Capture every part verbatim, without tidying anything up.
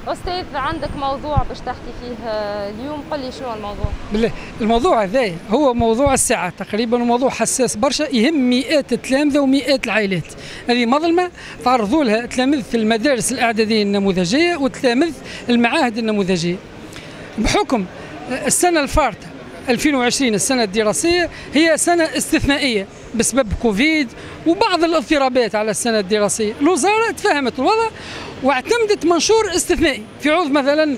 أستاذ عندك موضوع باش تحكي فيه اليوم، قل لي شنو الموضوع؟ بالله الموضوع هذا هو موضوع الساعة تقريبا، وموضوع حساس برشا يهم مئات التلامذة ومئات العائلات. هذه مظلمة تعرضوا لها تلامذة المدارس الإعدادية النموذجية وتلامذة المعاهد النموذجية. بحكم السنة الفارطة ألفين وعشرين السنة الدراسية هي سنة استثنائية بسبب كوفيد وبعض الاضطرابات على السنة الدراسية، الوزارة تفهمت الوضع واعتمدت منشور استثنائي في عوض مثلا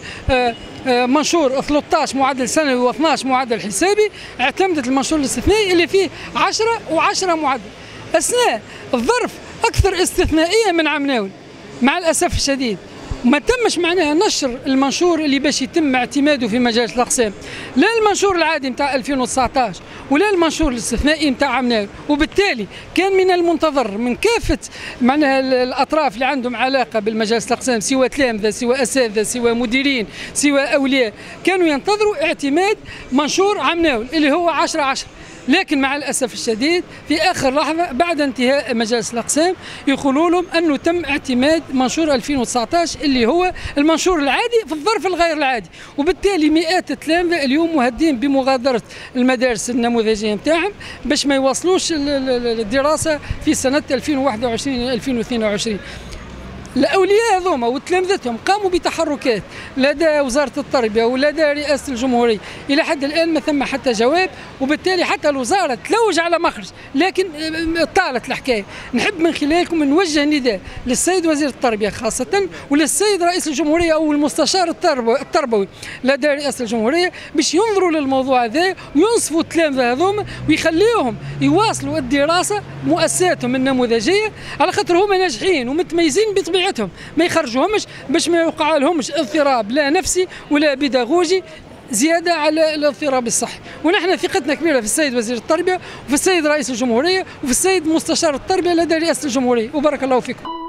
منشور ثلاثة عشر معدل سنوي و اثني عشر معدل حسابي، اعتمدت المنشور الاستثنائي اللي فيه عشرة وعشرة معدل أثناء الظرف أكثر استثنائية من عام ناول. مع الأسف الشديد ما تمش معناها نشر المنشور اللي باش يتم اعتماده في مجالس الاقسام، لا المنشور العادي نتاع ألفين وتسعة عشر ولا المنشور الاستثنائي نتاع عام ناول، وبالتالي كان من المنتظر من كافه معناها الاطراف اللي عندهم علاقه بالمجالس الاقسام، سواء تلامذه سواء اساتذه سواء مديرين سواء اولياء، كانوا ينتظروا اعتماد منشور عام ناول اللي هو عشرة عشرة. لكن مع الأسف الشديد في آخر لحظة بعد انتهاء مجالس الأقسام يقولوا لهم أنه تم اعتماد منشور ألفين وتسعة عشر اللي هو المنشور العادي في الظرف الغير العادي، وبالتالي مئات التلامذة اليوم مهددين بمغادرة المدارس النموذجية نتاعهم باش ما يواصلوش الدراسة في سنة ألفين وواحد وعشرين ألفين واثنين وعشرين. الأولياء هذوما وتلامذتهم قاموا بتحركات لدى وزارة التربية ولدى رئاسة الجمهورية، إلى حد الآن ما ثم حتى جواب، وبالتالي حتى الوزارة تلوج على مخرج، لكن طالت الحكاية. نحب من خلالكم نوجه نداء للسيد وزير التربية خاصة وللسيد رئيس الجمهورية أو المستشار التربوي لدى رئاسة الجمهورية باش ينظروا للموضوع هذا وينصفوا التلامذة هذوما ويخليوهم يواصلوا الدراسة مؤسساتهم النموذجية، على خاطر هما ناجحين ومتميزين بطبيعة ما يخرجوهمش باش ما يوقع لهمش اضطراب لا نفسي ولا بيداغوجي زياده على الاضطراب الصحي. ونحن ثقتنا كبيره في السيد وزير التربيه وفي السيد رئيس الجمهوريه وفي السيد مستشار التربيه لدى رئاسه الجمهوريه، وبارك الله فيكم.